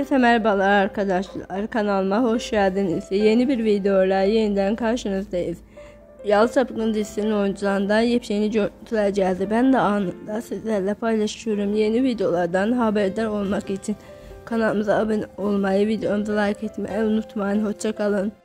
Herkese merhabalar arkadaşlar. Kanalıma hoş geldiniz. Yeni bir videoyla yeniden karşınızdayız. Yalı Çapkın dizisinin oyuncularından yepyeni görüntüler geldi. Ben de anında sizlerle paylaşıyorum. Yeni videolardan haberdar olmak için kanalımıza abone olmayı, videomuza like etmeyi unutmayın. Hoşça kalın.